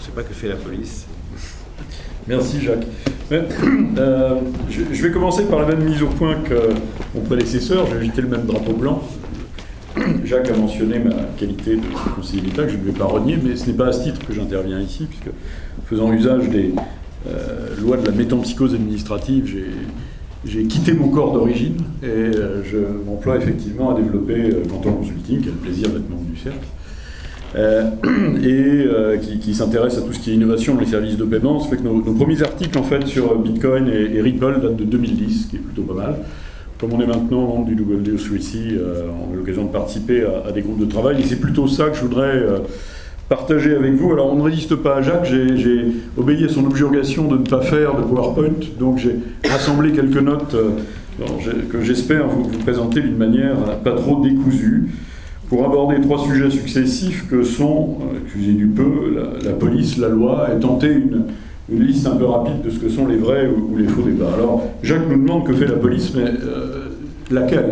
ne sais pas que fait la police. Merci Jacques. Je vais commencer par la même mise au point que mon prédécesseur. Je vais agiter le même drapeau blanc. Jacques a mentionné ma qualité de conseiller d'État, que je ne vais pas renier, mais ce n'est pas à ce titre que j'interviens ici, puisque faisant usage des lois de la métempsycose administrative, j'ai quitté mon corps d'origine et je m'emploie effectivement à développer Canton Consulting, qui a le plaisir d'être membre du cercle, qui s'intéresse à tout ce qui est innovation dans les services de paiement. Ça fait que nos premiers articles en fait, sur Bitcoin et Ripple datent de 2010, ce qui est plutôt pas mal. Comme on est maintenant membre du WDO3C, on a l'occasion de participer à des groupes de travail, et c'est plutôt ça que je voudrais partager avec vous. Alors on ne résiste pas à Jacques, j'ai obéi à son objurgation de ne pas faire de PowerPoint, donc j'ai rassemblé quelques notes que j'espère vous présenter d'une manière pas trop décousue, pour aborder 3 sujets successifs que sont, excusez du peu, la police, la loi, et tenter une liste un peu rapide de ce que sont les vrais ou les faux débats. Alors, Jacques nous demande que fait la police, mais laquelle ?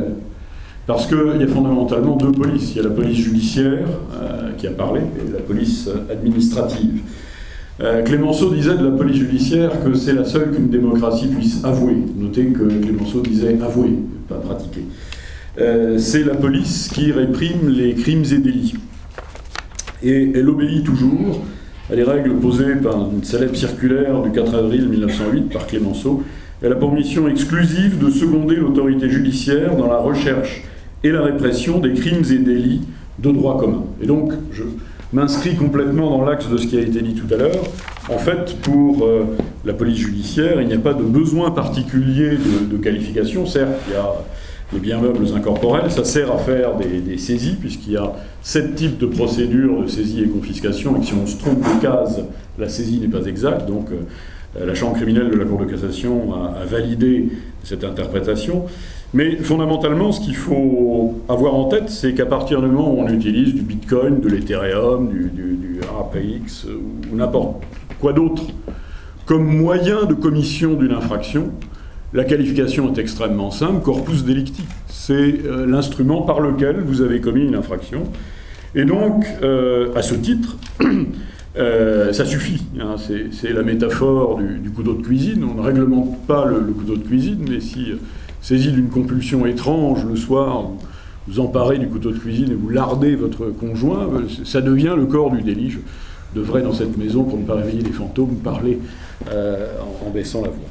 Parce qu'il y a fondamentalement 2 polices. Il y a la police judiciaire, qui a parlé, et la police administrative. Clémenceau disait de la police judiciaire que c'est la seule qu'une démocratie puisse avouer. Notez que Clémenceau disait avouer, pas pratiquer. C'est la police qui réprime les crimes et délits. Et elle obéit toujours à des règles posées par une célèbre circulaire du 4 avril 1908 par Clémenceau. Elle a pour mission exclusive de seconder l'autorité judiciaire dans la recherche et la répression des crimes et délits de droit commun. Et donc, je m'inscris complètement dans l'axe de ce qui a été dit tout à l'heure. En fait, pour la police judiciaire, il n'y a pas de besoin particulier de qualification. Certes, il y a les biens meubles incorporels, ça sert à faire des saisies, puisqu'il y a 7 types de procédures de saisie et confiscation, et que si on se trompe de case, la saisie n'est pas exacte. Donc la chambre criminelle de la Cour de cassation a validé cette interprétation. Mais fondamentalement, ce qu'il faut avoir en tête, c'est qu'à partir du moment où on utilise du Bitcoin, de l'Ethereum, du RAPX, ou n'importe quoi d'autre, comme moyen de commission d'une infraction, la qualification est extrêmement simple, corpus delicti. C'est l'instrument par lequel vous avez commis une infraction. Et donc, à ce titre, ça suffit. Hein, c'est la métaphore du couteau de cuisine. On ne réglemente pas le couteau de cuisine, mais si saisi d'une compulsion étrange le soir, vous emparez du couteau de cuisine et vous lardez votre conjoint, ça devient le corps du délit. Je devrais, dans cette maison, pour ne pas réveiller les fantômes, parler en baissant la voix.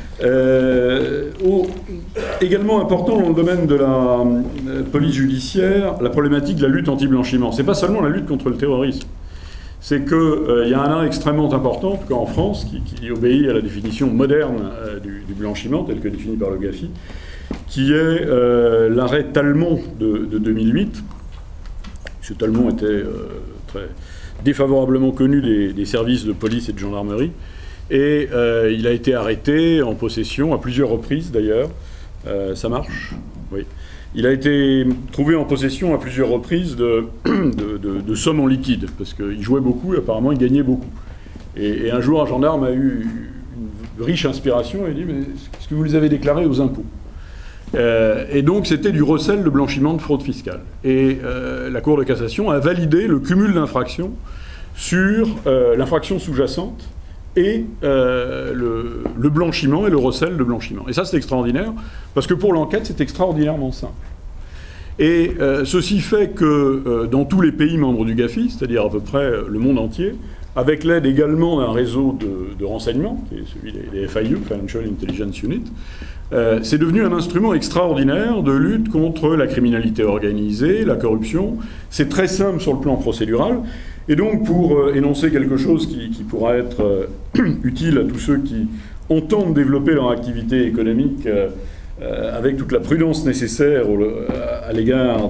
Également important dans le domaine de la police judiciaire, la problématique de la lutte anti-blanchiment. C'est pas seulement la lutte contre le terrorisme, c'est qu'il y a un arrêt extrêmement important, en tout cas en France, qui obéit à la définition moderne du blanchiment, tel que défini par le GAFI, qui est l'arrêt Talmont de 2008. Ce Talmont était très défavorablement connu des services de police et de gendarmerie. Et il a été arrêté en possession, à plusieurs reprises d'ailleurs. Ça marche ? Oui. Il a été trouvé en possession à plusieurs reprises de sommes en liquide, parce qu'il jouait beaucoup et apparemment il gagnait beaucoup. Et un jour, un gendarme a eu une riche inspiration et il dit « Mais est-ce que vous les avez déclarés aux impôts ?» Et donc c'était du recel de blanchiment de fraude fiscale. Et la Cour de cassation a validé le cumul d'infractions sur l'infraction sous-jacente et le blanchiment et le recel de blanchiment. Et ça, c'est extraordinaire, parce que pour l'enquête, c'est extraordinairement simple. Et ceci fait que dans tous les pays membres du GAFI, c'est-à-dire à peu près le monde entier, avec l'aide également d'un réseau de renseignement, qui est celui des FIU, Financial Intelligence Unit, c'est devenu un instrument extraordinaire de lutte contre la criminalité organisée, la corruption. C'est très simple sur le plan procédural. Et donc, pour énoncer quelque chose qui pourra être utile à tous ceux qui entendent développer leur activité économique avec toute la prudence nécessaire à l'égard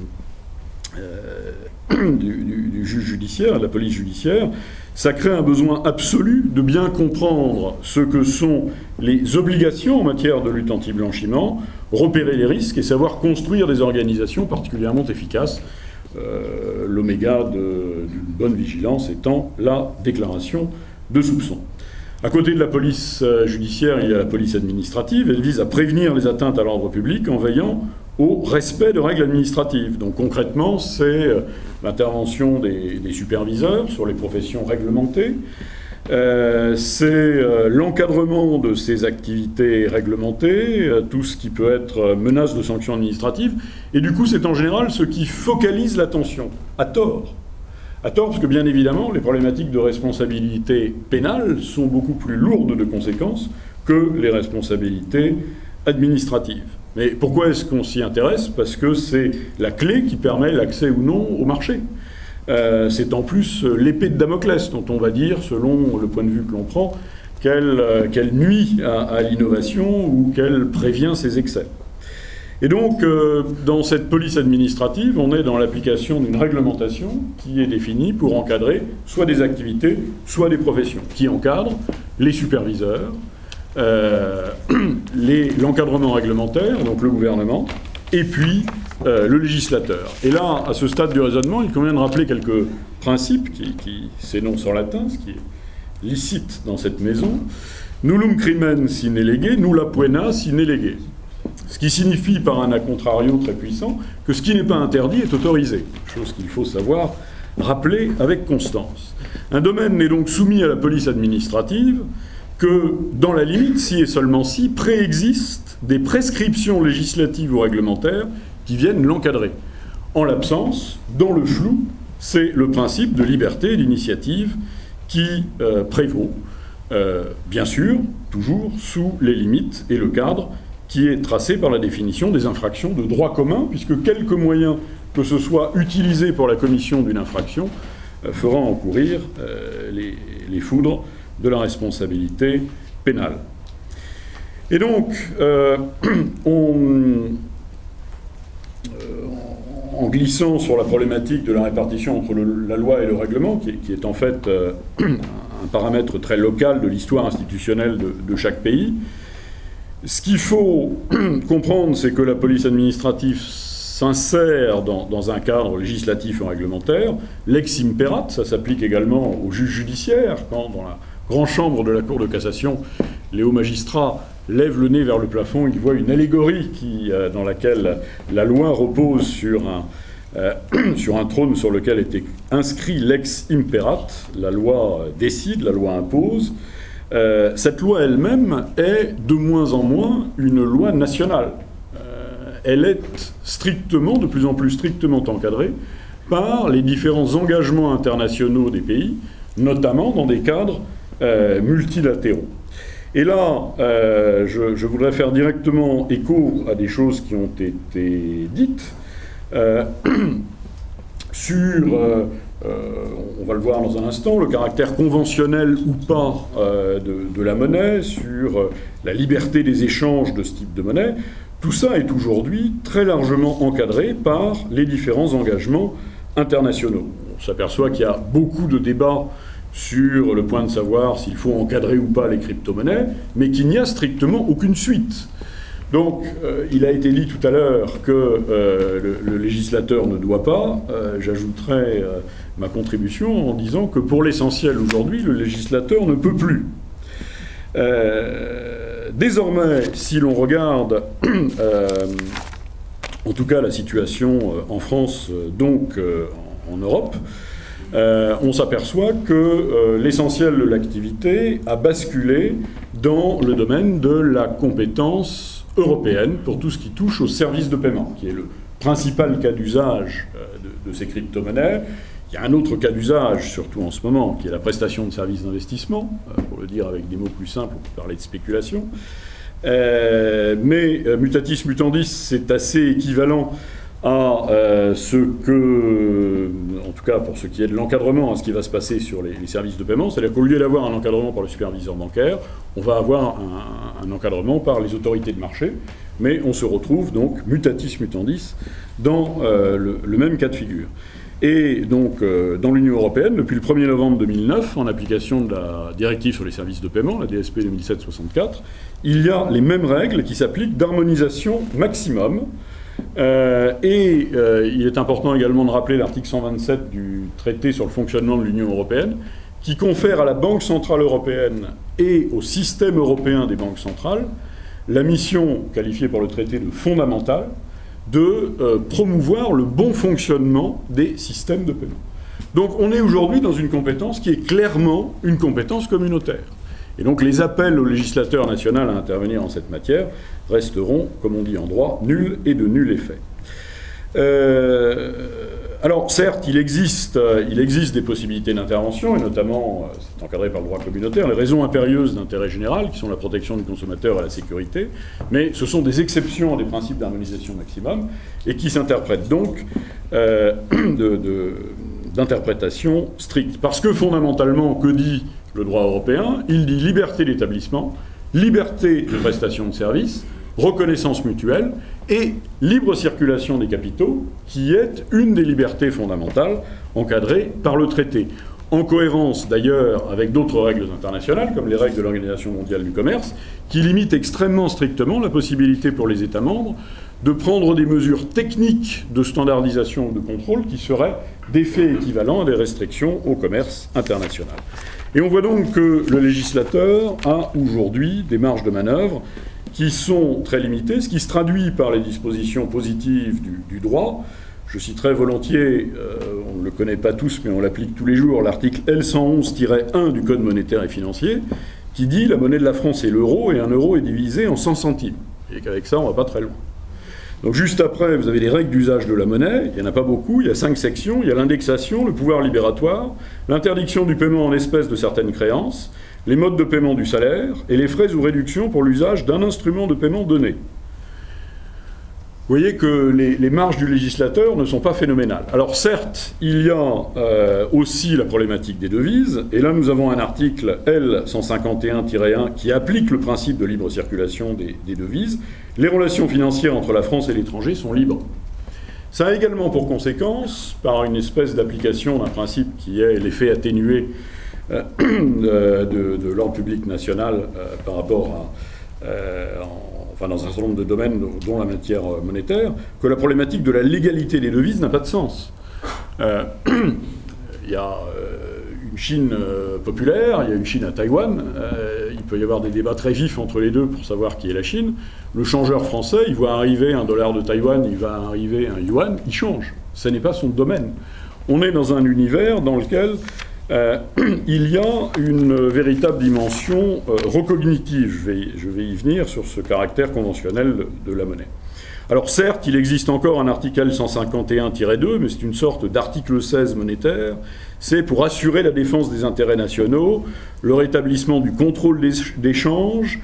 du juge judiciaire, de la police judiciaire, ça crée un besoin absolu de bien comprendre ce que sont les obligations en matière de lutte anti-blanchiment, repérer les risques et savoir construire des organisations particulièrement efficaces. L'oméga d'une bonne vigilance étant la déclaration de soupçons. À côté de la police judiciaire, il y a la police administrative. Elle vise à prévenir les atteintes à l'ordre public en veillant au respect de règles administratives. Donc concrètement, c'est l'intervention des superviseurs sur les professions réglementées, c'est l'encadrement de ces activités réglementées, tout ce qui peut être menace de sanctions administratives, et du coup c'est en général ce qui focalise l'attention, à tort. À tort, parce que bien évidemment, les problématiques de responsabilité pénale sont beaucoup plus lourdes de conséquences que les responsabilités administratives. Mais pourquoi est-ce qu'on s'y intéresse? Parce que c'est la clé qui permet l'accès ou non au marché. C'est en plus l'épée de Damoclès dont on va dire, selon le point de vue que l'on prend, qu'elle nuit à l'innovation ou qu'elle prévient ses excès. Et donc, dans cette police administrative, on est dans l'application d'une réglementation qui est définie pour encadrer soit des activités, soit des professions. Qui encadre? Les superviseurs, l'encadrement réglementaire, donc le gouvernement, et puis le législateur. Et là, à ce stade du raisonnement, il convient de rappeler quelques principes qui s'énoncent en latin, ce qui est licite dans cette maison. Nullum crimen sine lege, nulla poena sine lege. Ce qui signifie, par un a contrario très puissant, que ce qui n'est pas interdit est autorisé. Chose qu'il faut savoir rappeler avec constance. Un domaine n'est donc soumis à la police administrative que, dans la limite, si et seulement si, préexistent des prescriptions législatives ou réglementaires qui viennent l'encadrer. En l'absence, dans le flou, c'est le principe de liberté et d'initiative qui prévaut, bien sûr, toujours sous les limites et le cadre qui est tracé par la définition des infractions de droit commun, puisque quelque moyen que ce soit utilisé pour la commission d'une infraction fera encourir les foudres de la responsabilité pénale. Et donc, en glissant sur la problématique de la répartition entre la loi et le règlement, qui est en fait un paramètre très local de l'histoire institutionnelle de chaque pays, ce qu'il faut comprendre, c'est que la police administrative s'insère dans un cadre législatif et réglementaire. Lex imperat, ça s'applique également aux juges judiciaires, quand dans la grande chambre de la Cour de cassation, les hauts magistrats lèvent le nez vers le plafond, ils voient une allégorie dans laquelle la loi repose sur un trône sur lequel était inscrit lex imperat, la loi décide, la loi impose. Cette loi elle-même est de moins en moins une loi nationale. Elle est de plus en plus strictement encadrée par les différents engagements internationaux des pays, notamment dans des cadres multilatéraux. Et là, je voudrais faire directement écho à des choses qui ont été dites sur... on va le voir dans un instant, le caractère conventionnel ou pas de la monnaie, sur la liberté des échanges de ce type de monnaie. Tout ça est aujourd'hui très largement encadré par les différents engagements internationaux. On s'aperçoit qu'il y a beaucoup de débats sur le point de savoir s'il faut encadrer ou pas les crypto-monnaies, mais qu'il n'y a strictement aucune suite. Donc, il a été dit tout à l'heure que le législateur ne doit pas. J'ajouterai ma contribution en disant que pour l'essentiel aujourd'hui, le législateur ne peut plus. Désormais, si l'on regarde, en tout cas la situation en France, donc en Europe, on s'aperçoit que l'essentiel de l'activité a basculé dans le domaine de la compétence européenne pour tout ce qui touche aux services de paiement, qui est le principal cas d'usage de ces crypto-monnaies. Il y a un autre cas d'usage, surtout en ce moment, qui est la prestation de services d'investissement. Pour le dire avec des mots plus simples, on peut parler de spéculation. Mais mutatis mutandis, c'est assez équivalent à ce que, en tout cas pour ce qui est de l'encadrement, à ce qui va se passer sur les services de paiement. C'est-à-dire qu'au lieu d'avoir un encadrement par le superviseur bancaire, on va avoir un encadrement par les autorités de marché, mais on se retrouve donc mutatis mutandis dans le même cas de figure. Et donc, dans l'Union européenne, depuis le 1er novembre 2009, en application de la directive sur les services de paiement, la DSP 2007-64, il y a les mêmes règles qui s'appliquent d'harmonisation maximum. Il est important également de rappeler l'article 127 du traité sur le fonctionnement de l'Union européenne, qui confère à la Banque centrale européenne et au système européen des banques centrales la mission qualifiée par le traité de fondamentale de promouvoir le bon fonctionnement des systèmes de paiement. Donc on est aujourd'hui dans une compétence qui est clairement une compétence communautaire. Et donc les appels au législateur national à intervenir en cette matière resteront, comme on dit en droit, nuls et de nul effet. Alors certes, il existe des possibilités d'intervention, et notamment, c'est encadré par le droit communautaire, les raisons impérieuses d'intérêt général, qui sont la protection du consommateur et la sécurité, mais ce sont des exceptions à des principes d'harmonisation maximum, et qui s'interprètent donc d'interprétation stricte. Parce que fondamentalement, que dit le droit européen? Il dit liberté d'établissement, liberté de prestation de services, reconnaissance mutuelle et libre circulation des capitaux, qui est une des libertés fondamentales encadrées par le traité. En cohérence d'ailleurs avec d'autres règles internationales, comme les règles de l'Organisation mondiale du commerce, qui limitent extrêmement strictement la possibilité pour les États membres de prendre des mesures techniques de standardisation ou de contrôle qui seraient d'effet équivalent à des restrictions au commerce international. Et on voit donc que le législateur a aujourd'hui des marges de manœuvre qui sont très limitées, ce qui se traduit par les dispositions positives du droit. Je citerai volontiers, on ne le connaît pas tous, mais on l'applique tous les jours, l'article L111-1 du Code monétaire et financier, qui dit « La monnaie de la France est l'euro, et un euro est divisé en 100 centimes ». Et qu'avec ça, on ne va pas très loin. Donc juste après, vous avez les règles d'usage de la monnaie, il n'y en a pas beaucoup, il y a 5 sections, il y a l'indexation, le pouvoir libératoire, l'interdiction du paiement en espèces de certaines créances, les modes de paiement du salaire et les frais ou réductions pour l'usage d'un instrument de paiement donné. Vous voyez que les marges du législateur ne sont pas phénoménales. Alors certes, il y a aussi la problématique des devises, et là nous avons un article L151-1 qui applique le principe de libre circulation des devises. Les relations financières entre la France et l'étranger sont libres. Ça a également pour conséquence, par une espèce d'application d'un principe qui est l'effet atténué de l'ordre public national par rapport à dans un certain nombre de domaines, dont la matière monétaire, que la problématique de la légalité des devises n'a pas de sens. Il y a une Chine populaire, il y a une Chine à Taïwan, il peut y avoir des débats très vifs entre les deux pour savoir qui est la Chine. Le changeur français, il voit arriver un dollar de Taïwan, il va arriver un yuan, il change. Ce n'est pas son domaine. On est dans un univers dans lequel il y a une véritable dimension recognitive, je vais y venir, sur ce caractère conventionnel de la monnaie. Alors certes, il existe encore un article L151-2, mais c'est une sorte d'article 16 monétaire. C'est pour assurer la défense des intérêts nationaux, le rétablissement du contrôle d'échange,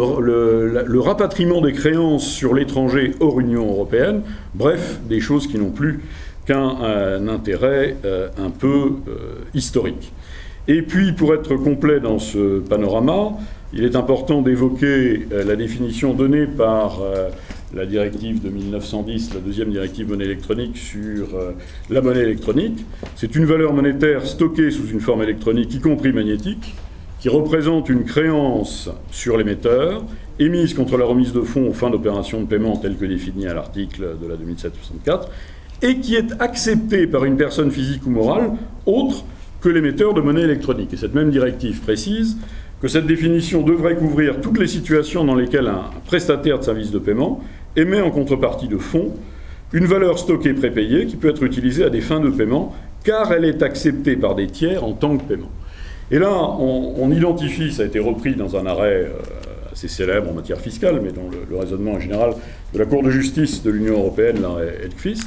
le rapatriement des créances sur l'étranger hors Union européenne, bref, des choses qui n'ont plus qu'un intérêt un peu historique. Et puis, pour être complet dans ce panorama, il est important d'évoquer la définition donnée par la directive de 1910, la deuxième directive monnaie électronique sur la monnaie électronique. C'est une valeur monétaire stockée sous une forme électronique, y compris magnétique, qui représente une créance sur l'émetteur, émise contre la remise de fonds aux fins d'opérations de paiement telles que définies à l'article de la 2007-64, et qui est accepté par une personne physique ou morale autre que l'émetteur de monnaie électronique. Et cette même directive précise que cette définition devrait couvrir toutes les situations dans lesquelles un prestataire de services de paiement émet en contrepartie de fonds une valeur stockée prépayée qui peut être utilisée à des fins de paiement, car elle est acceptée par des tiers en tant que paiement. Et là, on identifie, ça a été repris dans un arrêt assez célèbre en matière fiscale, mais dont le raisonnement en général de la Cour de justice de l'Union européenne, l'arrêt Edquist,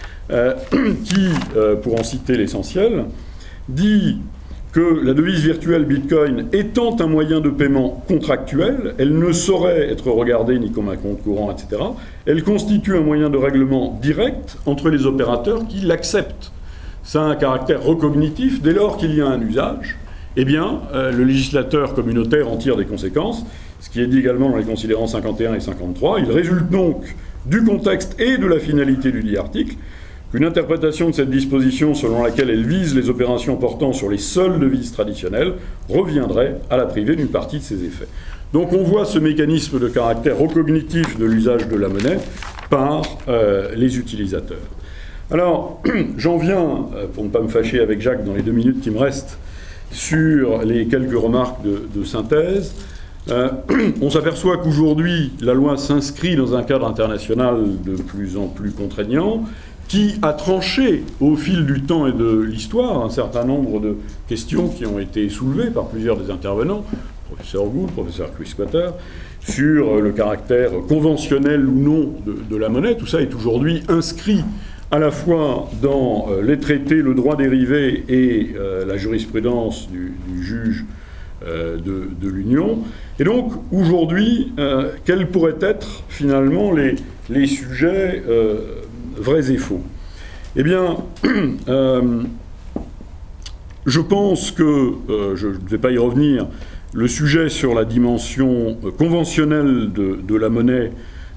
qui, pour en citer l'essentiel, dit que la devise virtuelle Bitcoin étant un moyen de paiement contractuel, elle ne saurait être regardée ni comme un compte courant, etc. Elle constitue un moyen de règlement direct entre les opérateurs qui l'acceptent. Ça a un caractère recognitif. Dès lors qu'il y a un usage, eh bien, le législateur communautaire en tire des conséquences, ce qui est dit également dans les considérants 51 et 53. Il résulte donc du contexte et de la finalité du dit article qu'une interprétation de cette disposition selon laquelle elle vise les opérations portant sur les seules devises traditionnelles reviendrait à la priver d'une partie de ses effets. Donc on voit ce mécanisme de caractère recognitif de l'usage de la monnaie par les utilisateurs. Alors, j'en viens, pour ne pas me fâcher avec Jacques dans les 2 minutes qui me restent, sur les quelques remarques de synthèse. On s'aperçoit qu'aujourd'hui, la loi s'inscrit dans un cadre international de plus en plus contraignant, qui a tranché au fil du temps et de l'histoire un certain nombre de questions qui ont été soulevées par plusieurs des intervenants, le professeur Gould, le professeur Quisquater, sur le caractère conventionnel ou non de la monnaie. Tout ça est aujourd'hui inscrit à la fois dans les traités, le droit dérivé et la jurisprudence du juge de l'Union. Et donc, aujourd'hui, quels pourraient être finalement les sujets vrais et faux? Eh bien, je pense que, je ne vais pas y revenir, le sujet sur la dimension conventionnelle de la monnaie,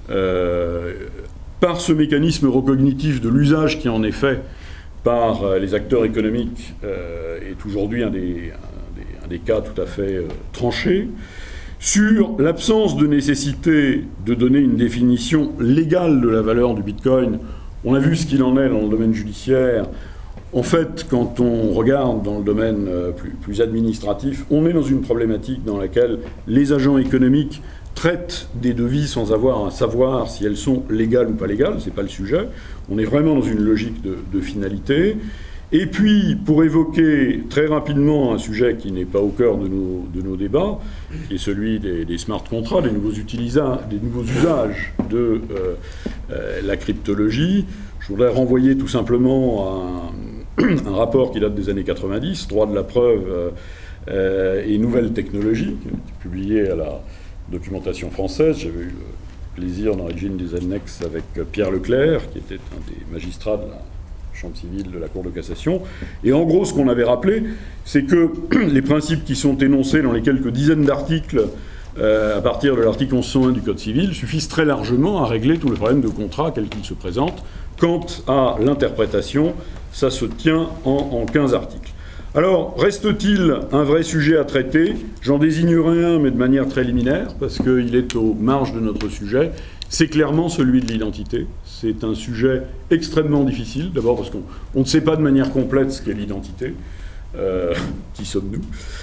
par ce mécanisme recognitif de l'usage qui en est fait par les acteurs économiques, est aujourd'hui un des cas tout à fait tranchés. Sur l'absence de nécessité de donner une définition légale de la valeur du Bitcoin, on a vu ce qu'il en est dans le domaine judiciaire. En fait, quand on regarde dans le domaine plus administratif, on est dans une problématique dans laquelle les agents économiques traitent des devises sans avoir à savoir si elles sont légales ou pas légales. Ce n'est pas le sujet. On est vraiment dans une logique de finalité. Et puis, pour évoquer très rapidement un sujet qui n'est pas au cœur de nos débats, qui est celui des smart contracts, des nouveaux usages de la cryptologie, je voudrais renvoyer tout simplement à un rapport qui date des années 90, Droit de la preuve et nouvelles technologies, qui a été publié à la documentation française. J'avais eu le plaisir d'origine des annexes avec Pierre Leclerc, qui était un des magistrats de la chambre civile de la Cour de cassation. Et en gros, ce qu'on avait rappelé, c'est que les principes qui sont énoncés dans les quelques dizaines d'articles à partir de l'article 1101 du Code civil suffisent très largement à régler tout le problème de contrat quel qu'il se présente. Quant à l'interprétation, ça se tient en 15 articles. Alors, reste-t-il un vrai sujet à traiter? J'en désignerai un, mais de manière très liminaire, parce qu'il est aux marges de notre sujet. C'est clairement celui de l'identité. C'est un sujet extrêmement difficile, d'abord parce qu'on ne sait pas de manière complète ce qu'est l'identité. Qui sommes-nous?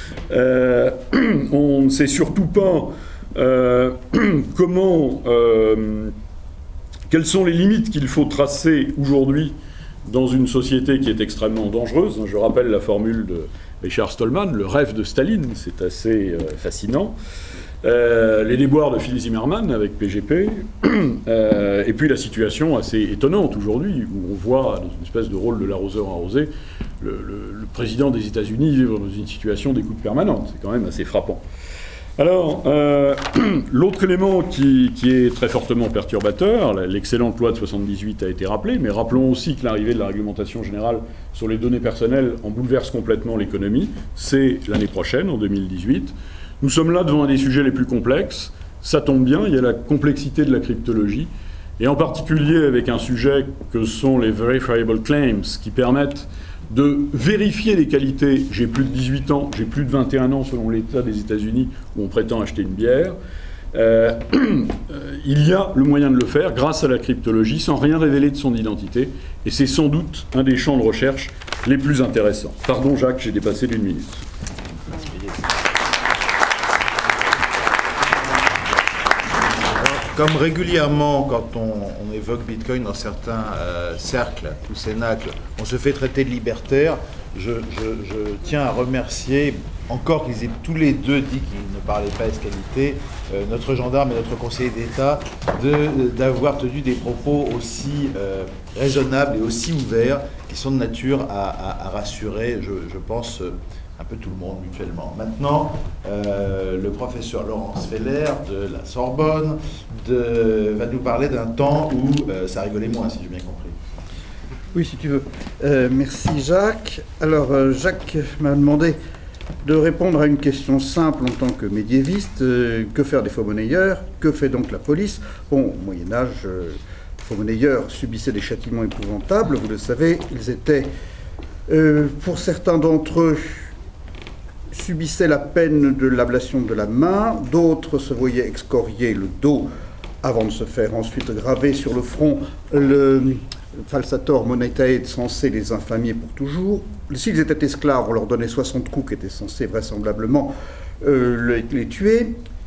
On ne sait surtout pas quelles sont les limites qu'il faut tracer aujourd'hui dans une société qui est extrêmement dangereuse. Je rappelle la formule de Richard Stallman, le rêve de Staline, c'est assez fascinant. Les déboires de Phil Zimmermann avec PGP, et puis la situation assez étonnante aujourd'hui, où on voit, dans une espèce de rôle de l'arroseur arrosé, le président des États-Unis vivre dans une situation d'écoute permanente. C'est quand même assez frappant. Alors, l'autre élément qui est très fortement perturbateur, l'excellente loi de 78 a été rappelée, mais rappelons aussi que l'arrivée de la réglementation générale sur les données personnelles en bouleverse complètement l'économie. C'est l'année prochaine, en 2018. Nous sommes là devant un des sujets les plus complexes. Ça tombe bien, il y a la complexité de la cryptologie, et en particulier avec un sujet que sont les verifiable claims, qui permettent de vérifier les qualités. J'ai plus de 18 ans, j'ai plus de 21 ans selon l'État des États-Unis où on prétend acheter une bière. Il y a le moyen de le faire grâce à la cryptologie sans rien révéler de son identité, et c'est sans doute un des champs de recherche les plus intéressants. Pardon Jacques, j'ai dépassé d'1 minute. Comme régulièrement, quand on évoque Bitcoin dans certains cercles ou cénacles, on se fait traiter de libertaire, je tiens à remercier, encore qu'ils aient tous les deux dit qu'ils ne parlaient pas escalité, notre gendarme et notre conseiller d'État, d'avoir tenu des propos aussi raisonnables et aussi ouverts, qui sont de nature à rassurer, je pense, un peu tout le monde mutuellement. Maintenant, le professeur Laurence Feller de la Sorbonne va nous parler d'un temps où ça rigolait moins, si j'ai bien compris. Oui, si tu veux. Merci Jacques. Alors, Jacques m'a demandé de répondre à une question simple en tant que médiéviste. Que faire des faux-monnayeurs? Que fait donc la police? Bon, au Moyen-Âge, les faux-monnayeurs subissaient des châtiments épouvantables. Vous le savez, ils étaient, pour certains d'entre eux, subissaient la peine de l'ablation de la main, d'autres se voyaient excorier le dos avant de se faire ensuite graver sur le front le falsator monetae censé les infamier pour toujours. S'ils étaient esclaves, on leur donnait 60 coups qui étaient censés vraisemblablement les tuer.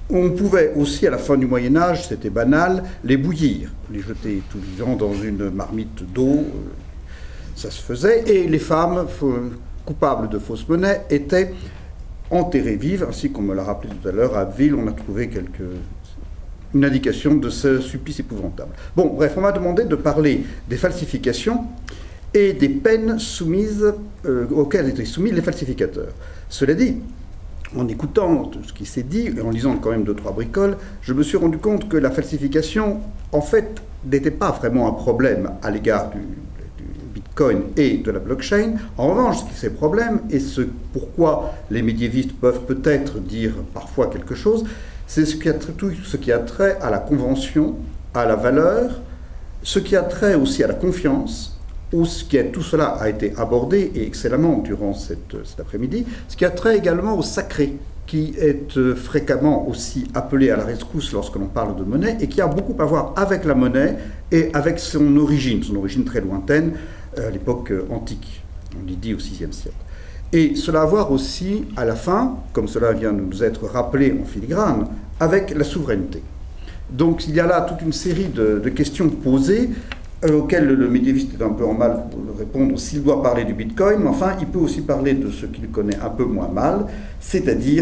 On pouvait aussi, à la fin du Moyen-Âge, c'était banal, les bouillir, les jeter tout vivants dans une marmite d'eau, ça se faisait, et les femmes coupables de fausse monnaie étaient enterrées vives, ainsi qu'on me l'a rappelé tout à l'heure, à Abbeville, on a trouvé une indication de ce supplice épouvantable. Bon, bref, on m'a demandé de parler des falsifications et des peines auxquelles étaient soumis les falsificateurs. Cela dit, en écoutant tout ce qui s'est dit, et en lisant quand même 2-3 bricoles, je me suis rendu compte que la falsification, en fait, n'était pas vraiment un problème à l'égard du Bitcoin et de la blockchain. En revanche, ce qui fait problème, et pourquoi les médiévistes peuvent peut-être dire parfois quelque chose, c'est tout ce qui a trait à la convention, à la valeur, ce qui a trait aussi à la confiance, tout cela a été abordé, et excellemment durant cet après-midi, ce qui a trait également au sacré, qui est fréquemment aussi appelé à la rescousse lorsque l'on parle de monnaie, et qui a beaucoup à voir avec la monnaie et avec son origine très lointaine, à l'époque antique, on l'y dit au VIe siècle. Et cela a à voir aussi, à la fin, comme cela vient de nous être rappelé en filigrane, avec la souveraineté. Donc il y a là toute une série de questions posées, auquel le médiéviste est un peu en mal pour répondre s'il doit parler du Bitcoin, mais enfin, il peut aussi parler de ce qu'il connaît un peu moins mal, c'est-à-dire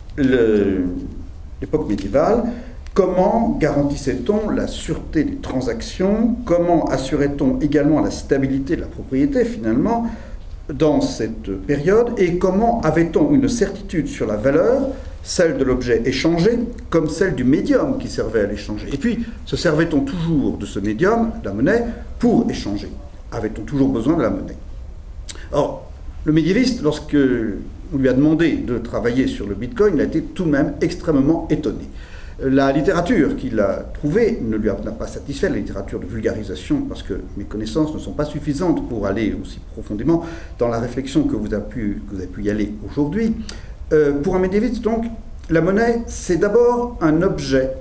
l'époque médiévale. Comment garantissait-on la sûreté des transactions? Comment assurait-on également la stabilité de la propriété, finalement, dans cette période? Et comment avait-on une certitude sur la valeur, celle de l'objet échangé, comme celle du médium qui servait à l'échanger? Et puis, se servait-on toujours de ce médium, la monnaie, pour échanger? Avait-on toujours besoin de la monnaie? Or, le médiéviste, lorsqu'on lui a demandé de travailler sur le Bitcoin, il a été tout de même extrêmement étonné. La littérature qu'il a trouvée n'a pas satisfait, la littérature de vulgarisation, parce que mes connaissances ne sont pas suffisantes pour aller aussi profondément dans la réflexion que vous avez pu y aller aujourd'hui. Pour un médiéviste, donc, la monnaie, c'est d'abord un objet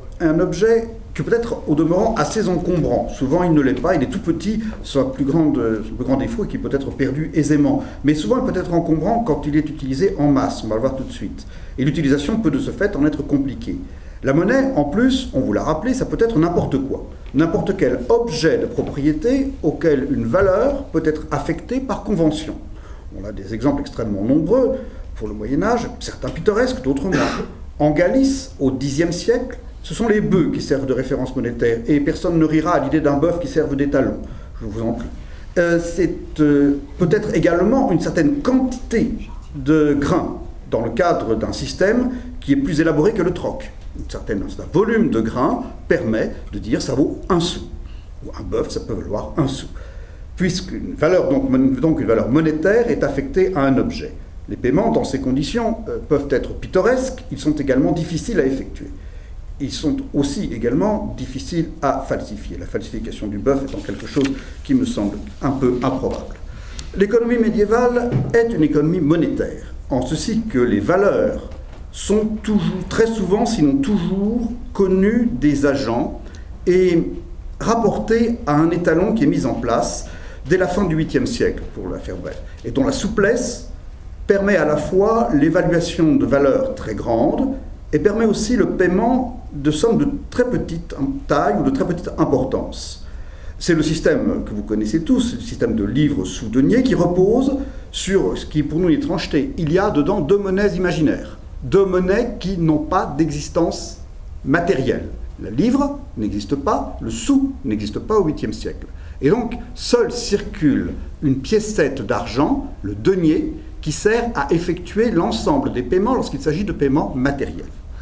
qui peut être au demeurant assez encombrant. Souvent, il ne l'est pas, il est tout petit, son plus grand défaut et qui peut être perdu aisément. Mais souvent, il peut être encombrant quand il est utilisé en masse, on va le voir tout de suite. Et l'utilisation peut de ce fait en être compliquée. La monnaie, en plus, on vous l'a rappelé, ça peut être n'importe quoi. N'importe quel objet de propriété auquel une valeur peut être affectée par convention. On a des exemples extrêmement nombreux pour le Moyen-Âge, certains pittoresques, d'autres moins. En Galice, au Xe siècle, ce sont les bœufs qui servent de référence monétaire, et personne ne rira à l'idée d'un bœuf qui serve d'étalon, je vous en prie. C'est peut-être également une certaine quantité de grains, dans le cadre d'un système qui est plus élaboré que le troc. Un certain volume de grains permet de dire ça vaut 1 sou. Ou un bœuf, ça peut valoir 1 sou. Puisqu'une valeur, donc une valeur monétaire est affectée à un objet. Les paiements, dans ces conditions, peuvent être pittoresques, ils sont également difficiles à effectuer. Ils sont aussi également difficiles à falsifier. La falsification du bœuf étant quelque chose qui me semble un peu improbable. L'économie médiévale est une économie monétaire, en ceci que les valeurs sont toujours, très souvent, sinon toujours, connues des agents et rapportées à un étalon qui est mis en place dès la fin du 8e siècle, pour la faire bref, et dont la souplesse permet à la fois l'évaluation de valeurs très grandes et permet aussi le paiement de sommes de très petite taille ou de très petite importance. C'est le système que vous connaissez tous, le système de livres sous deniers, qui repose sur ce qui est pour nous une étrangeté. Il y a dedans 2 monnaies imaginaires, 2 monnaies qui n'ont pas d'existence matérielle. Le livre n'existe pas, le sou n'existe pas au 8e siècle. Et donc, seule circule une piécette d'argent, le denier, qui sert à effectuer l'ensemble des paiements lorsqu'il s'agit de paiements matériels.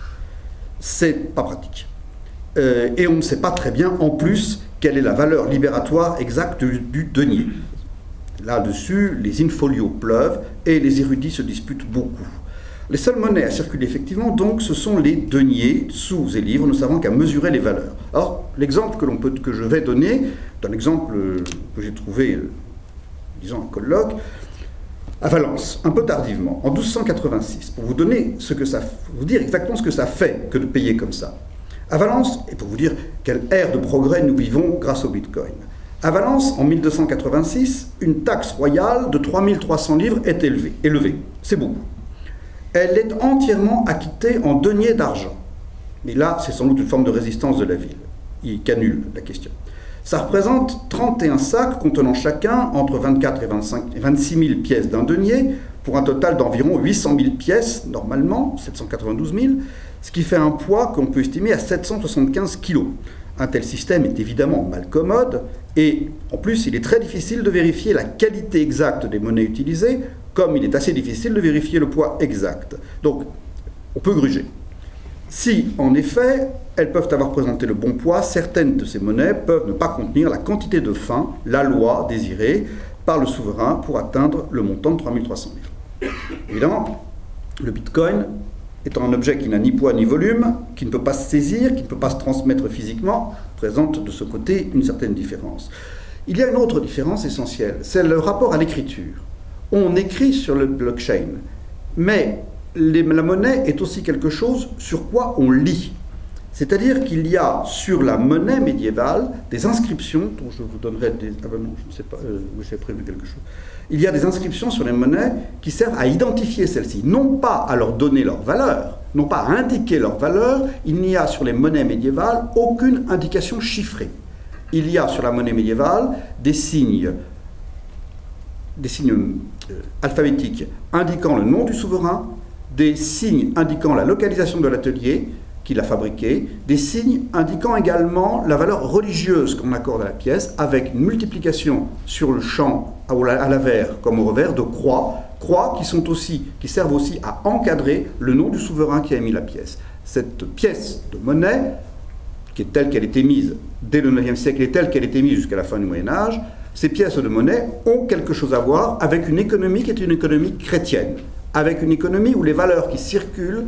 C'est pas pratique. Et on ne sait pas très bien, en plus, quelle est la valeur libératoire exacte du denier. Là-dessus, les in-folios pleuvent et les érudits se disputent beaucoup. Les seules monnaies à circuler effectivement, donc, ce sont les deniers, sous et livres, ne savant qu'à mesurer les valeurs. Alors, l'exemple que je vais donner, c'est un exemple que j'ai trouvé, disons, un colloque, à Valence, un peu tardivement, en 1286, pour vous dire exactement ce que ça fait que de payer comme ça. À Valence, et pour vous dire quelle ère de progrès nous vivons grâce au Bitcoin, à Valence, en 1286, une taxe royale de 3300 livres est élevée. C'est beaucoup. Elle est entièrement acquittée en deniers d'argent. mais là, c'est sans doute une forme de résistance de la ville. Il cannule la question. Ça représente 31 sacs contenant chacun entre 24 et 26 000 pièces d'un denier, pour un total d'environ 800 000 pièces, normalement, 792 000, ce qui fait un poids qu'on peut estimer à 775 kg. Un tel système est évidemment mal commode, et en plus, il est très difficile de vérifier la qualité exacte des monnaies utilisées, comme il est assez difficile de vérifier le poids exact. Donc, on peut gruger. Si, en effet, elles peuvent avoir présenté le bon poids, certaines de ces monnaies peuvent ne pas contenir la quantité de fin, la loi désirée par le souverain pour atteindre le montant de 3 300 000. Évidemment, le bitcoin étant un objet qui n'a ni poids ni volume, qui ne peut pas se saisir, qui ne peut pas se transmettre physiquement, présente de ce côté une certaine différence. Il y a une autre différence essentielle, c'est le rapport à l'écriture. On écrit sur le blockchain, mais la monnaie est aussi quelque chose sur quoi on lit. C'est-à-dire qu'il y a sur la monnaie médiévale des inscriptions, dont je vous donnerai des... Ah ben non, je ne sais pas, j'ai prévu quelque chose. Il y a des inscriptions sur les monnaies qui servent à identifier celles-ci, non pas à leur donner leur valeur, non pas à indiquer leur valeur. Il n'y a sur les monnaies médiévales aucune indication chiffrée. Il y a sur la monnaie médiévale des signes alphabétiques indiquant le nom du souverain, des signes indiquant la localisation de l'atelier qui l'a fabriqué, des signes indiquant également la valeur religieuse qu'on accorde à la pièce, avec une multiplication sur le champ à l'avers comme au revers de croix qui servent aussi à encadrer le nom du souverain qui a émis la pièce. Cette pièce de monnaie, qui est telle qu'elle est émise dès le IXe siècle et telle qu'elle est émise jusqu'à la fin du Moyen-Âge, ces pièces de monnaie ont quelque chose à voir avec une économie qui est une économie chrétienne, avec une économie où les valeurs qui circulent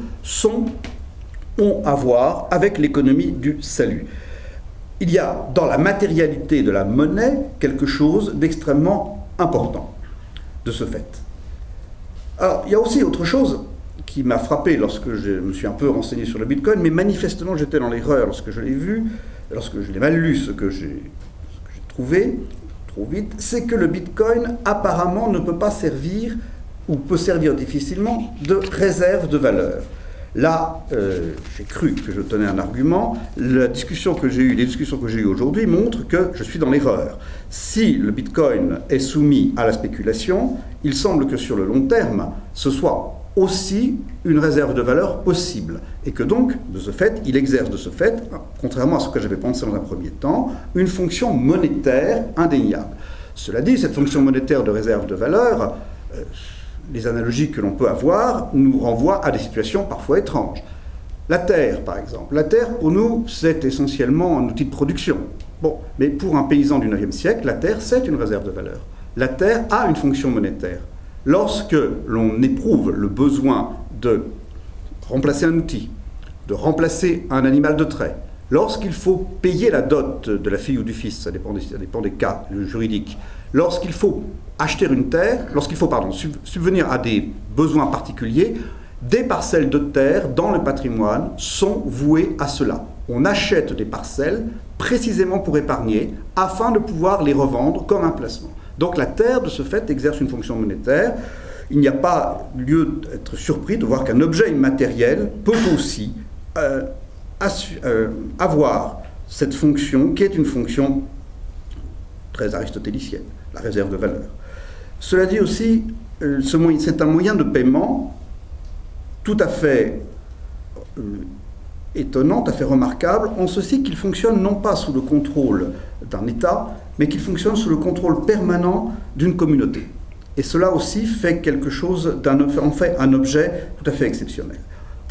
ont à voir avec l'économie du salut. Il y a dans la matérialité de la monnaie quelque chose d'extrêmement important de ce fait. Alors, il y a aussi autre chose qui m'a frappé lorsque je me suis un peu renseigné sur le Bitcoin, mais manifestement j'étais dans l'erreur lorsque je l'ai vu, lorsque je l'ai mal lu, ce que j'ai trouvé trop vite, c'est que le Bitcoin apparemment ne peut pas servir, ou peut servir difficilement, de réserve de valeur. Là, j'ai cru que je tenais un argument. Les discussions que j'ai eues aujourd'hui montrent que je suis dans l'erreur. Si le Bitcoin est soumis à la spéculation, il semble que sur le long terme, ce soit aussi une réserve de valeur possible. Et que donc, de ce fait, il exerce de ce fait, contrairement à ce que j'avais pensé dans un premier temps, une fonction monétaire indéniable. Cela dit, cette fonction monétaire de réserve de valeur, les analogies que l'on peut avoir nous renvoient à des situations parfois étranges. La terre, par exemple. La terre, pour nous, c'est essentiellement un outil de production. Bon, mais pour un paysan du IXe siècle, la terre, c'est une réserve de valeur. La terre a une fonction monétaire. Lorsque l'on éprouve le besoin de remplacer un outil, de remplacer un animal de trait, lorsqu'il faut payer la dot de la fille ou du fils, ça dépend des cas juridiques, lorsqu'il faut acheter une terre, lorsqu'il faut subvenir à des besoins particuliers, des parcelles de terre dans le patrimoine sont vouées à cela. On achète des parcelles précisément pour épargner, afin de pouvoir les revendre comme un placement. Donc la terre, de ce fait, exerce une fonction monétaire. Il n'y a pas lieu d'être surpris de voir qu'un objet immatériel peut aussi avoir cette fonction, qui est une fonction très aristotélicienne, la réserve de valeur. Cela dit aussi, c'est un moyen de paiement tout à fait étonnant, tout à fait remarquable, en ceci qu'il fonctionne non pas sous le contrôle d'un État, mais qu'il fonctionne sous le contrôle permanent d'une communauté. Et cela aussi fait quelque chose en fait un objet tout à fait exceptionnel. Pourquoi ?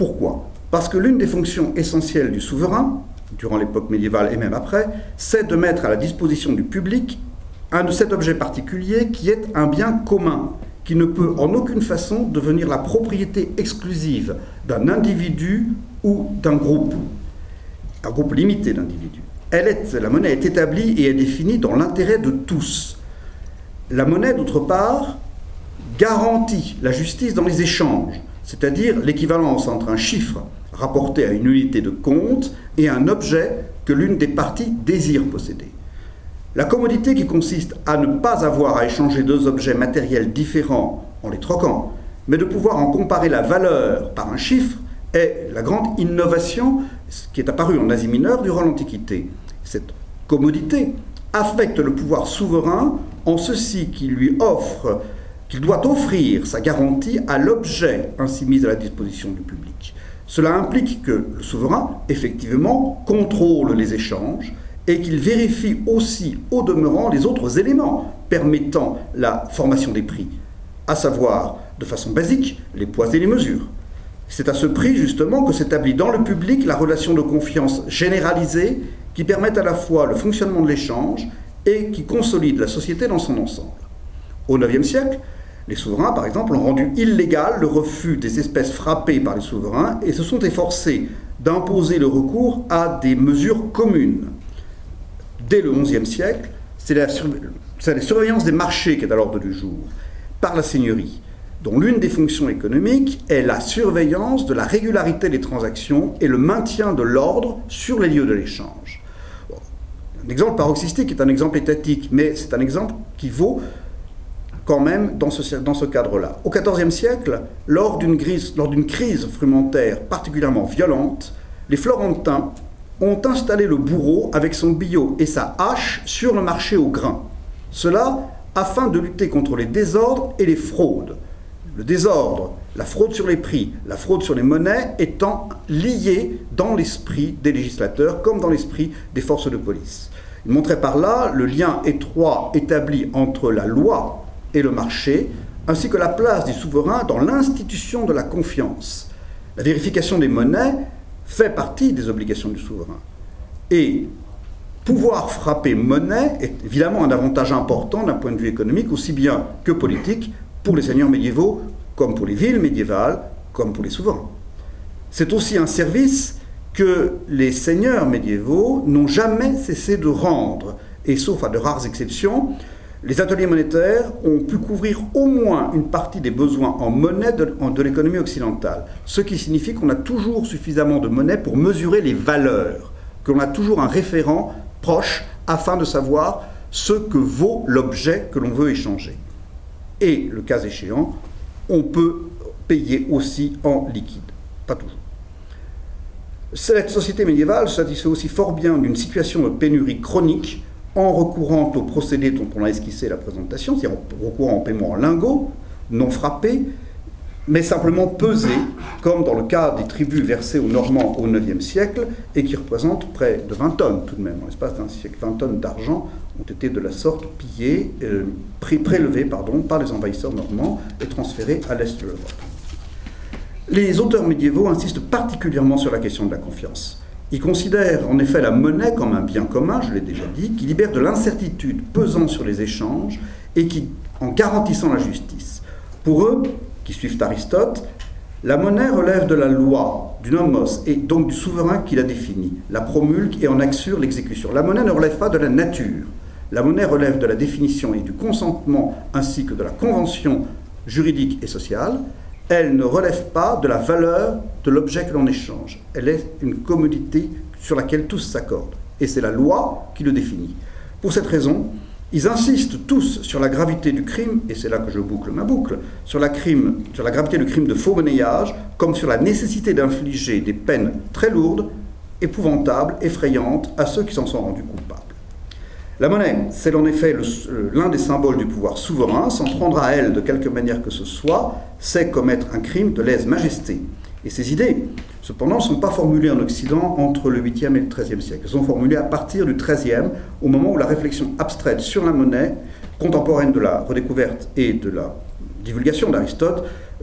Parce que l'une des fonctions essentielles du souverain, durant l'époque médiévale et même après, c'est de mettre à la disposition du public cet objet particulier qui est un bien commun, qui ne peut en aucune façon devenir la propriété exclusive d'un individu ou d'un groupe, un groupe limité d'individus. La monnaie est établie et est définie dans l'intérêt de tous. La monnaie, d'autre part, garantit la justice dans les échanges, c'est-à-dire l'équivalence entre un chiffre rapporté à une unité de compte et un objet que l'une des parties désire posséder. La commodité qui consiste à ne pas avoir à échanger deux objets matériels différents en les troquant, mais de pouvoir en comparer la valeur par un chiffre, est la grande innovation qui est apparue en Asie mineure durant l'Antiquité. Cette commodité affecte le pouvoir souverain en ceci qu'il doit offrir sa garantie à l'objet ainsi mis à la disposition du public. Cela implique que le souverain, effectivement, contrôle les échanges et qu'il vérifie aussi, au demeurant, les autres éléments permettant la formation des prix, à savoir, de façon basique, les poids et les mesures. C'est à ce prix, justement, que s'établit dans le public la relation de confiance généralisée qui permet à la fois le fonctionnement de l'échange et qui consolide la société dans son ensemble. Au IXe siècle, les souverains, par exemple, ont rendu illégal le refus des espèces frappées par les souverains et se sont efforcés d'imposer le recours à des mesures communes. Dès le XIe siècle, c'est la surveillance des marchés qui est à l'ordre du jour, par la seigneurie, dont l'une des fonctions économiques est la surveillance de la régularité des transactions et le maintien de l'ordre sur les lieux de l'échange. Bon, un exemple paroxystique est un exemple étatique, mais c'est un exemple qui vaut quand même dans ce cadre-là. Au XIVe siècle, lors d'une crise frumentaire particulièrement violente, les Florentins ont installé le bourreau avec son billot et sa hache sur le marché au grain. Cela afin de lutter contre les désordres et les fraudes. Le désordre, la fraude sur les prix, la fraude sur les monnaies étant liés dans l'esprit des législateurs comme dans l'esprit des forces de police. Il montrait par là le lien étroit établi entre la loi et le marché, ainsi que la place du souverain dans l'institution de la confiance. La vérification des monnaies fait partie des obligations du souverain. Et pouvoir frapper monnaie est évidemment un avantage important d'un point de vue économique, aussi bien que politique, pour les seigneurs médiévaux, comme pour les villes médiévales, comme pour les souverains. C'est aussi un service que les seigneurs médiévaux n'ont jamais cessé de rendre, et sauf à de rares exceptions, les ateliers monétaires ont pu couvrir au moins une partie des besoins en monnaie de l'économie occidentale, ce qui signifie qu'on a toujours suffisamment de monnaie pour mesurer les valeurs, que l'on a toujours un référent proche afin de savoir ce que vaut l'objet que l'on veut échanger. Et, le cas échéant, on peut payer aussi en liquide, pas toujours. Cette société médiévale se satisfait aussi fort bien d'une situation de pénurie chronique en recourant au procédé dont on a esquissé la présentation, c'est-à-dire en recourant au paiement en lingots, non frappés, mais simplement pesés, comme dans le cas des tribus versées aux Normands au IXe siècle, et qui représentent près de 20 tonnes tout de même. En l'espace d'un siècle, 20 tonnes d'argent ont été de la sorte pillées, prélevées par les envahisseurs normands et transférées à l'est de l'Europe. Les auteurs médiévaux insistent particulièrement sur la question de la confiance. Ils considèrent en effet la monnaie comme un bien commun, je l'ai déjà dit, qui libère de l'incertitude pesant sur les échanges et qui, en garantissant la justice. Pour eux, qui suivent Aristote, la monnaie relève de la loi, du nomos, et donc du souverain qui la définit, la promulgue et en assure l'exécution. La monnaie ne relève pas de la nature. La monnaie relève de la définition et du consentement ainsi que de la convention juridique et sociale. Elle ne relève pas de la valeur de l'objet que l'on échange. Elle est une commodité sur laquelle tous s'accordent. Et c'est la loi qui le définit. Pour cette raison, ils insistent tous sur la gravité du crime, et c'est là que je boucle ma boucle, sur la gravité du crime de faux monnayage, comme sur la nécessité d'infliger des peines très lourdes, épouvantables, effrayantes, à ceux qui s'en sont rendus coupables. La monnaie, c'est en effet l'un des symboles du pouvoir souverain. S'en prendre à elle de quelque manière que ce soit, c'est commettre un crime de lèse-majesté. Et ces idées, cependant, ne sont pas formulées en Occident entre le 8e et le 13e siècle. Elles sont formulées à partir du 13e, au moment où la réflexion abstraite sur la monnaie, contemporaine de la redécouverte et de la divulgation d'Aristote,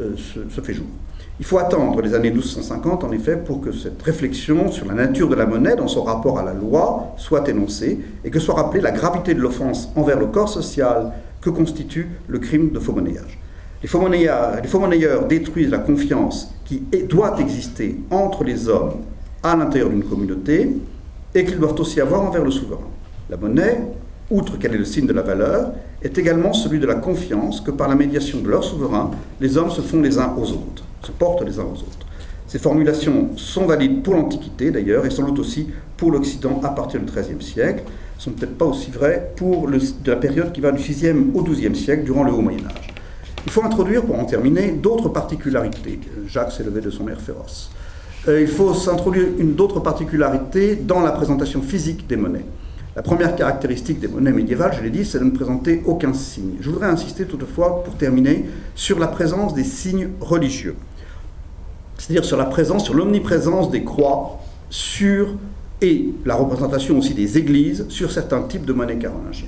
se fait jour. Il faut attendre les années 1250, en effet, pour que cette réflexion sur la nature de la monnaie dans son rapport à la loi soit énoncée et que soit rappelée la gravité de l'offense envers le corps social que constitue le crime de faux monnayage. Les faux monnayeurs détruisent la confiance qui doit exister entre les hommes à l'intérieur d'une communauté et qu'ils doivent aussi avoir envers le souverain. La monnaie, outre qu'elle est le signe de la valeur, est également celui de la confiance que par la médiation de leur souverain, les hommes se font les uns aux autres, se portent les uns aux autres. Ces formulations sont valides pour l'Antiquité d'ailleurs, et sans doute aussi pour l'Occident à partir du XIIIe siècle. Elles ne sont peut-être pas aussi vraies pour de la période qui va du VIe au XIIe siècle, durant le Haut Moyen-Âge. Il faut introduire, pour en terminer, d'autres particularités. Jacques s'est levé de son air féroce. il faut s'introduire d'autres particularités dans la présentation physique des monnaies. La première caractéristique des monnaies médiévales, je l'ai dit, c'est de ne présenter aucun signe. Je voudrais insister toutefois, pour terminer, sur la présence des signes religieux. C'est-à-dire sur l'omniprésence des croix, et la représentation aussi des églises sur certains types de monnaies carolingiennes.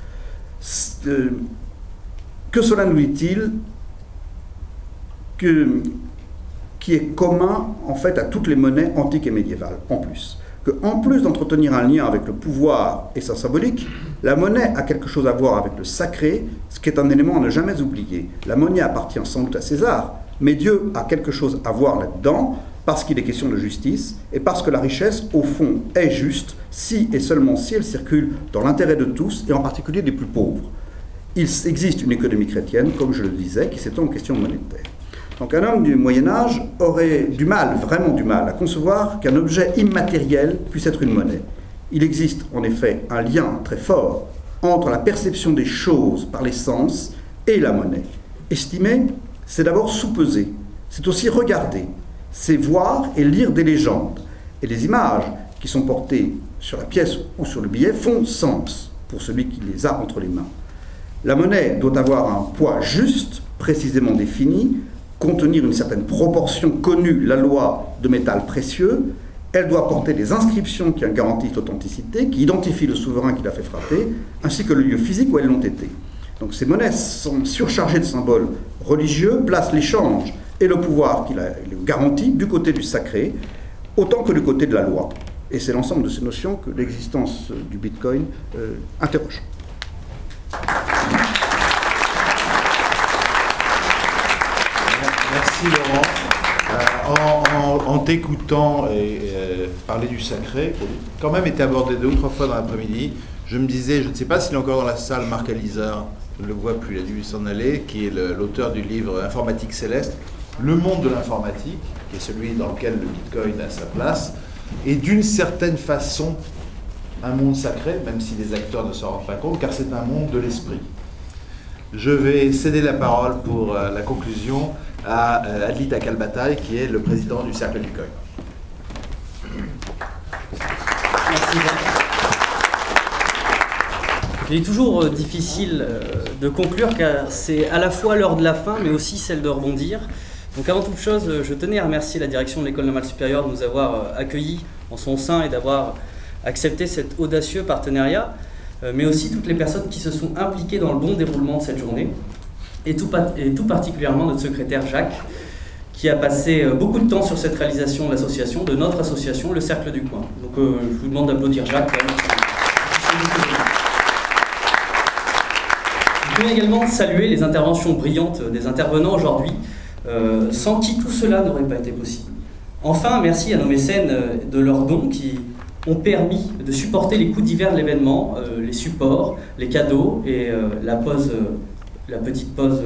Que cela nous dit-il qui est commun en fait à toutes les monnaies antiques et médiévales, en plus d'entretenir un lien avec le pouvoir et sa symbolique, la monnaie a quelque chose à voir avec le sacré, ce qui est un élément à ne jamais oublier. La monnaie appartient sans doute à César, mais Dieu a quelque chose à voir là-dedans, parce qu'il est question de justice, et parce que la richesse, au fond, est juste, si et seulement si elle circule dans l'intérêt de tous, et en particulier des plus pauvres. Il existe une économie chrétienne, comme je le disais, qui s'étend aux questions monétaires. Donc un homme du Moyen-Âge aurait vraiment du mal, à concevoir qu'un objet immatériel puisse être une monnaie. Il existe en effet un lien très fort entre la perception des choses par les sens et la monnaie. Estimer, c'est d'abord soupeser, c'est aussi regarder, c'est voir et lire des légendes. Et les images qui sont portées sur la pièce ou sur le billet font sens pour celui qui les a entre les mains. La monnaie doit avoir un poids juste, précisément défini, contenir une certaine proportion connue, la loi de métal précieux. Elle doit porter des inscriptions qui en garantissent l'authenticité, qui identifient le souverain qui l'a fait frapper, ainsi que le lieu physique où elles l'ont été. Donc ces monnaies sont surchargées de symboles religieux, placent l'échange et le pouvoir qui le garantit du côté du sacré, autant que du côté de la loi. Et c'est l'ensemble de ces notions que l'existence du Bitcoin interroge. Merci Laurent. En t'écoutant parler du sacré, qui a quand même été abordé 2 ou 3 fois dans l'après-midi, je me disais, je ne sais pas s'il est encore dans la salle, Marc Alizard, je ne le vois plus, il a dû s'en aller, qui est l'auteur du livre Informatique Céleste, le monde de l'informatique, qui est celui dans lequel le Bitcoin a sa place, et d'une certaine façon un monde sacré, même si les acteurs ne s'en rendent pas compte, car c'est un monde de l'esprit. Je vais céder la parole pour la conclusion à Adlit Akalbataï, qui est le président du Cercle Bitcoin. Merci. Il est toujours difficile de conclure, car c'est à la fois l'heure de la fin, mais aussi celle de rebondir. Donc avant toute chose, je tenais à remercier la direction de l'École normale supérieure de nous avoir accueillis en son sein et d'avoir accepté cet audacieux partenariat, mais aussi toutes les personnes qui se sont impliquées dans le bon déroulement de cette journée, et tout particulièrement notre secrétaire Jacques, qui a passé beaucoup de temps sur cette réalisation de l'association, de notre association, le Cercle du Coin. Donc je vous demande d'applaudir Jacques. Je voulais également saluer les interventions brillantes des intervenants aujourd'hui, sans qui tout cela n'aurait pas été possible. Enfin, merci à nos mécènes de leurs dons qui ont permis de supporter les coûts divers de l'événement, les supports, les cadeaux et la petite pause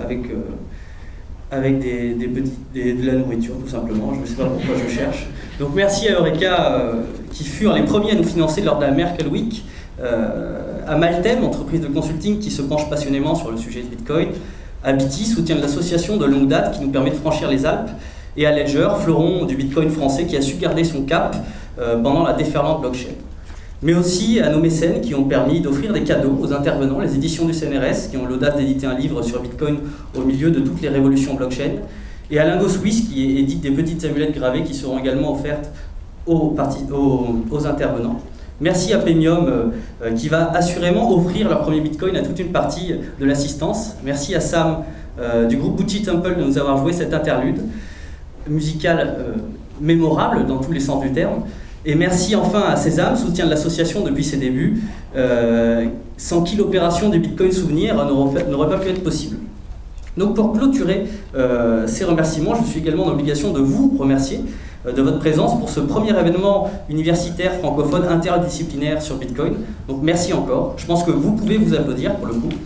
avec de la nourriture, tout simplement. Je ne sais pas pourquoi je cherche. Donc merci à Eureka qui furent les premiers à nous financer lors de la Merkel Week, à Maltem, entreprise de consulting qui se penche passionnément sur le sujet de Bitcoin, à BITI, soutien de l'association de longue date qui nous permet de franchir les Alpes, et à Ledger, fleuron du Bitcoin français qui a su garder son cap pendant la déferlante blockchain. Mais aussi à nos mécènes qui ont permis d'offrir des cadeaux aux intervenants, les éditions du CNRS qui ont l'audace d'éditer un livre sur Bitcoin au milieu de toutes les révolutions blockchain, et à Lingo Suisse qui édite des petites amulettes gravées qui seront également offertes aux intervenants. Merci à Pemium qui va assurément offrir leur premier Bitcoin à toute une partie de l'assistance. Merci à Sam du groupe Booty Temple de nous avoir joué cette interlude musicale mémorable dans tous les sens du terme. Et merci enfin à Sésame, soutien de l'association depuis ses débuts, sans qui l'opération du Bitcoin Souvenir n'aurait pas pu être possible. Donc pour clôturer ces remerciements, je suis également en obligation de vous remercier de votre présence pour ce premier événement universitaire francophone interdisciplinaire sur Bitcoin. Donc merci encore. Je pense que vous pouvez vous applaudir pour le coup.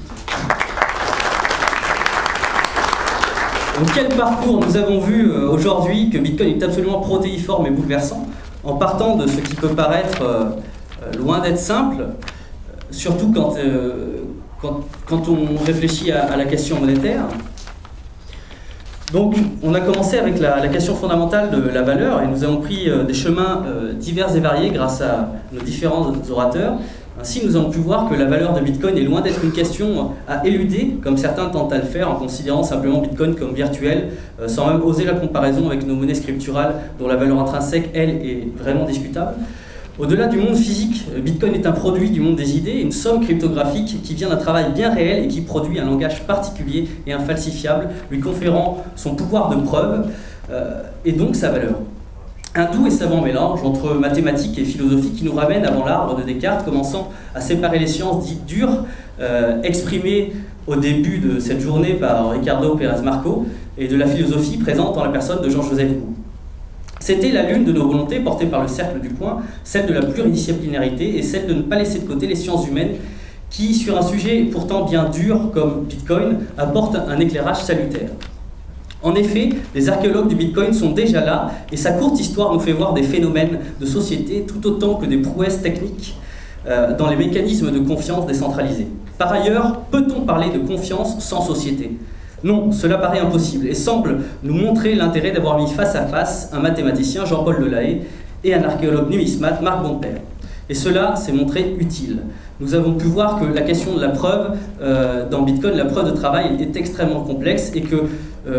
Donc quel parcours nous avons vu aujourd'hui que Bitcoin est absolument protéiforme et bouleversant, en partant de ce qui peut paraître loin d'être simple, surtout quand on réfléchit à la question monétaire. Donc, on a commencé avec la question fondamentale de la valeur et nous avons pris des chemins divers et variés grâce à nos différents orateurs. Ainsi, nous avons pu voir que la valeur de Bitcoin est loin d'être une question à éluder, comme certains tentent à le faire en considérant simplement Bitcoin comme virtuel, sans même oser la comparaison avec nos monnaies scripturales dont la valeur intrinsèque, elle, est vraiment discutable. Au-delà du monde physique, Bitcoin est un produit du monde des idées, une somme cryptographique qui vient d'un travail bien réel et qui produit un langage particulier et infalsifiable, lui conférant son pouvoir de preuve et donc sa valeur. Un doux et savant mélange entre mathématiques et philosophie qui nous ramène avant l'arbre de Descartes, commençant à séparer les sciences dites dures, exprimées au début de cette journée par Ricardo Pérez Marco, et de la philosophie présente dans la personne de Jean-Joseph Roux. C'était la l'une de nos volontés portées par le Cercle du Coin, celle de la pluridisciplinarité et celle de ne pas laisser de côté les sciences humaines qui, sur un sujet pourtant bien dur comme Bitcoin, apportent un éclairage salutaire. En effet, les archéologues du Bitcoin sont déjà là et sa courte histoire nous fait voir des phénomènes de société tout autant que des prouesses techniques dans les mécanismes de confiance décentralisés. Par ailleurs, peut-on parler de confiance sans société ? Non, cela paraît impossible et semble nous montrer l'intérêt d'avoir mis face à face un mathématicien, Jean-Paul Delahaye, et un archéologue numismate, Marc Bonpère. Et cela s'est montré utile. Nous avons pu voir que la question de la preuve dans Bitcoin, la preuve de travail est extrêmement complexe et que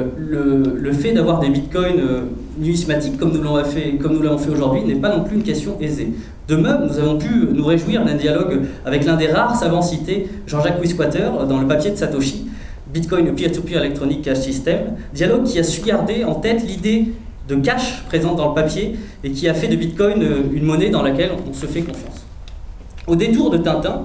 le fait d'avoir des bitcoins numismatiques comme nous l'avons fait aujourd'hui n'est pas non plus une question aisée. De même, nous avons pu nous réjouir d'un dialogue avec l'un des rares savants cités, Jean-Jacques Wisquater, dans le papier de Satoshi, Bitcoin Peer-to-Peer Electronic Cash System, dialogue qui a su garder en tête l'idée de cash présente dans le papier et qui a fait de Bitcoin une monnaie dans laquelle on se fait confiance. Au détour de Tintin,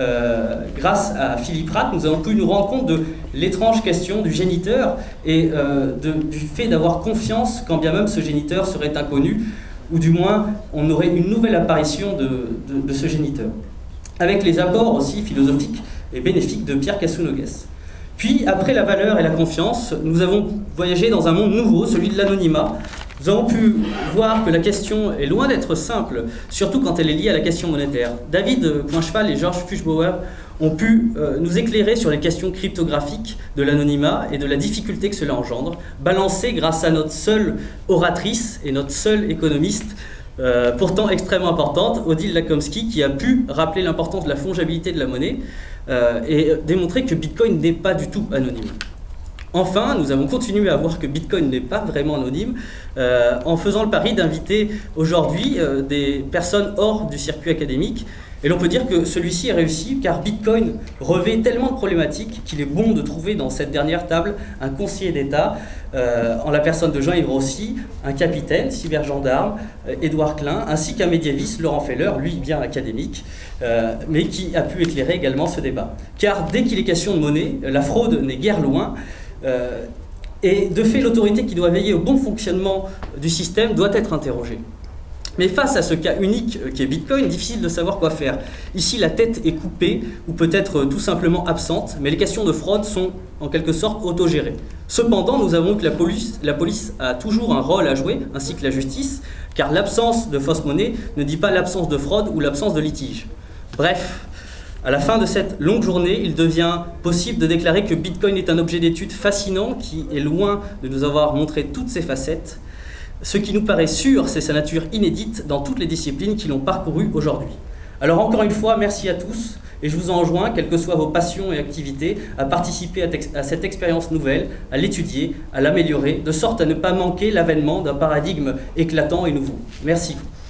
grâce à Philippe Pratt, nous avons pu nous rendre compte de l'étrange question du géniteur et du fait d'avoir confiance quand bien même ce géniteur serait inconnu, ou du moins on aurait une nouvelle apparition de ce géniteur. Avec les apports aussi philosophiques et bénéfiques de Pierre Casounogues. Puis, après la valeur et la confiance, nous avons voyagé dans un monde nouveau, celui de l'anonymat. Nous avons pu voir que la question est loin d'être simple, surtout quand elle est liée à la question monétaire. David Poincheval et Georges Fuchsbauer ont pu nous éclairer sur les questions cryptographiques de l'anonymat et de la difficulté que cela engendre, balancées grâce à notre seule oratrice et notre seule économiste, pourtant extrêmement importante, Odile Lakomsky, qui a pu rappeler l'importance de la fongibilité de la monnaie et démontrer que Bitcoin n'est pas du tout anonyme. Enfin, nous avons continué à voir que Bitcoin n'est pas vraiment anonyme en faisant le pari d'inviter aujourd'hui des personnes hors du circuit académique. Et l'on peut dire que celui-ci est réussi car Bitcoin revêt tellement de problématiques qu'il est bon de trouver dans cette dernière table un conseiller d'État en la personne de Jean-Yves Rossi, un capitaine, cybergendarme, Édouard Klein, ainsi qu'un médiéviste, Laurent Feller, lui bien académique, mais qui a pu éclairer également ce débat. Car dès qu'il est question de monnaie, la fraude n'est guère loin. Et de fait, l'autorité qui doit veiller au bon fonctionnement du système doit être interrogée. Mais face à ce cas unique qui est Bitcoin, difficile de savoir quoi faire. Ici, la tête est coupée ou peut-être tout simplement absente, mais les questions de fraude sont en quelque sorte autogérées. Cependant, nous avons que la police a toujours un rôle à jouer, ainsi que la justice, car l'absence de fausse monnaie ne dit pas l'absence de fraude ou l'absence de litige. Bref, à la fin de cette longue journée, il devient possible de déclarer que Bitcoin est un objet d'étude fascinant qui est loin de nous avoir montré toutes ses facettes. Ce qui nous paraît sûr, c'est sa nature inédite dans toutes les disciplines qui l'ont parcouru aujourd'hui. Alors encore une fois, merci à tous, et je vous enjoins, quelles que soient vos passions et activités, à participer à cette expérience nouvelle, à l'étudier, à l'améliorer, de sorte à ne pas manquer l'avènement d'un paradigme éclatant et nouveau. Merci.